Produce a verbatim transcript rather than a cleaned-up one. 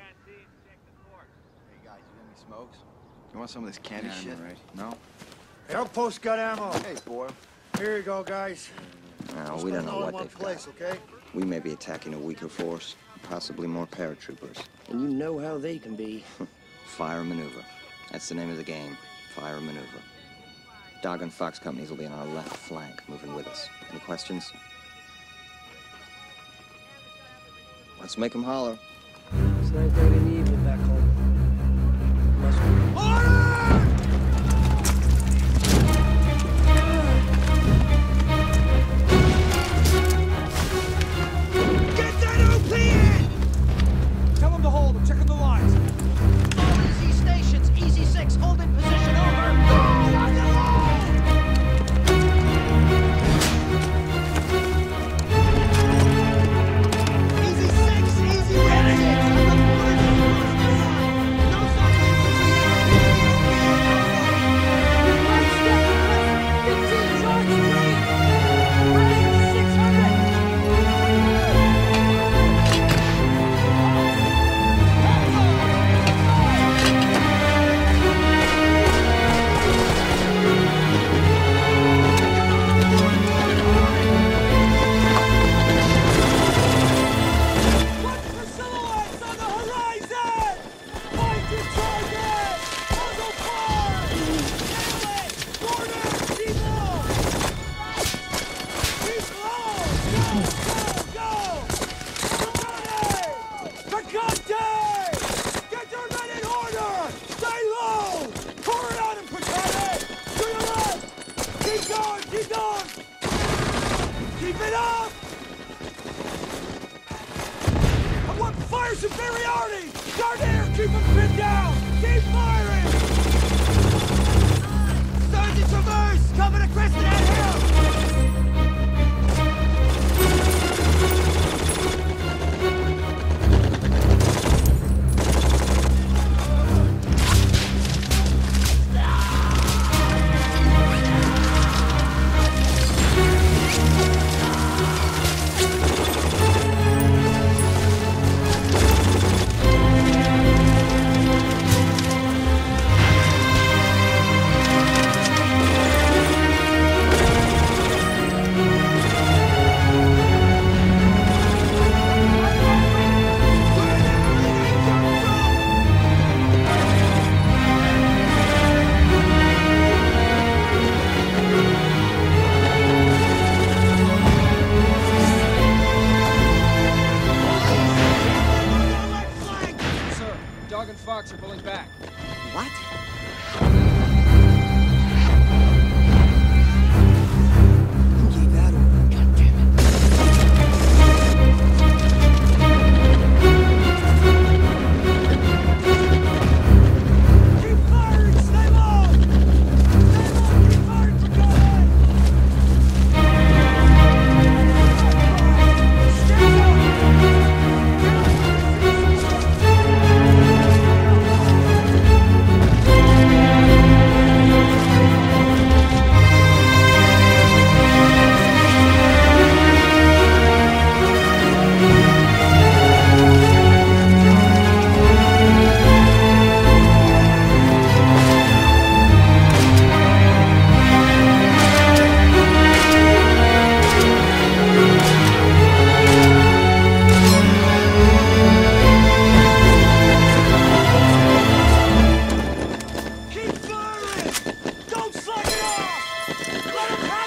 Hey guys, you got any smokes? You want some of this candy Yeah, shit? right. No? Hey, Outpost got ammo. Hey, boy. Here you go, guys. No, Just we don't put it know all what in one they've place, got. okay? We may be attacking a weaker force, possibly more paratroopers. And you know how they can be. Fire maneuver. That's the name of the game. Fire maneuver. Dog and Fox companies will be on our left flank, moving with us. Any questions? Let's make them holler. It's not great in the evening back home. Must be. Order! Get that O P in! Tell them to hold. I'm checking the lines. Easy stations, Easy six, hold in position, over. Go! On the line! Easy six, easy red six. On the border to the side. No sign of Right step, fifteen, charge three. Range six hundred. Watch for silhouettes on the horizon! Find your target! I'll go far! Nail it! Order! Keep low! Keep low! Go! Go! Go! Ready! Picante! Get your men in order! Stay low! Pour it on him, Picante! To your left! Keep going! Keep going! Keep it up! I want fire superiority! Dardair, keep them pinned down! Keep firing! Sergeant Traverse! Coming to Crescent at him! Sir, Dog and Fox are pulling back. What? Who gave that order? God damn it. Keep firing! Stay low! Stay low! Keep firing, Picante! Stand Keep firing! Don't slack it off! Let him have